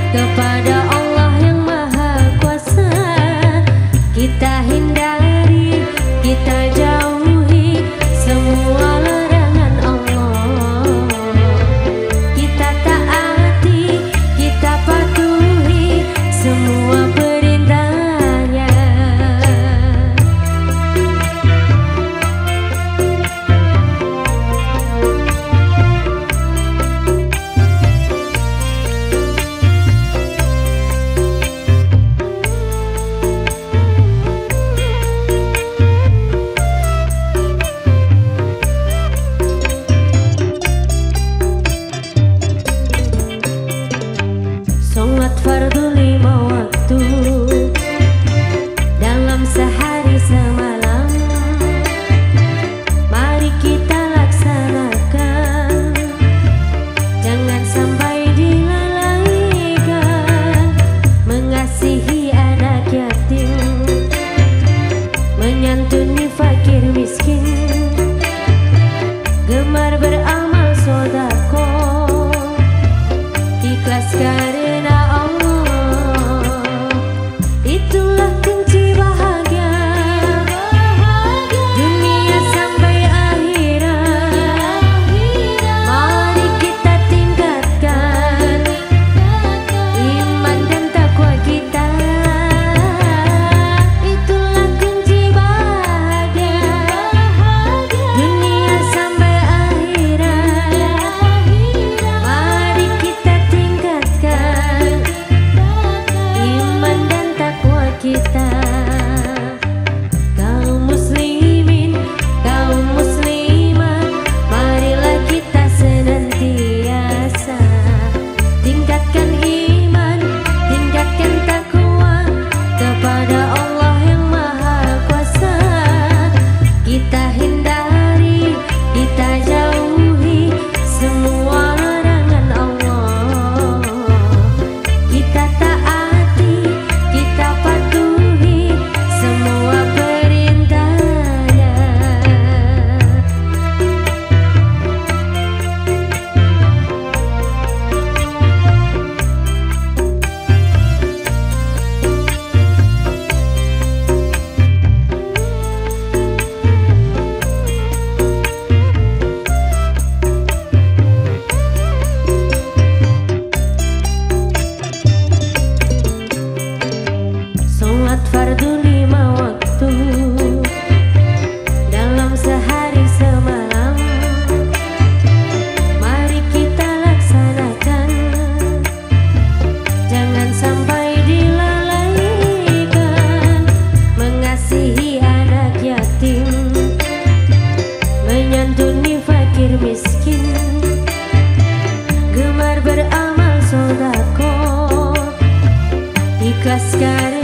kepada Allah yang Maha Kuasa. Kita hindari, kita jauhi semua larangan Allah. Kita taati, kita patuhi semua perintahnya. Sholat fardu 5 waktu dalam sehari semalam, mari kita laksanakan, jangan sampai dilalaikan. Mengasihi anak yatim, menyantuni fakir miskin, gemar beramal sodako, ikhlas karena Allah. Itulah kunci bahagia dunia sampai akhirat. Mari kita tingkatkan iman dan takwa kita. Itulah kunci bahagia dunia sampai akhirat. Mari kita tingkatkan iman dan takwa kita. Kaum muslimin, kaum muslimat, marilah kita senantiasa tingkatkan iman, tingkatkan takwa kepada Allah yang Maha Kuasa. Kita hindari, kita jauhi semua larangan Allah. Kita taati, kita patuhi semua perintahnya. Sholat fardu 5 waktu dalam sehari semalam, mari kita laksanakan, jangan sampai dilalaikan. Mengasihi anak yatim, menyantuni fakir miskin, gemar beramal sodako, ikhlas karena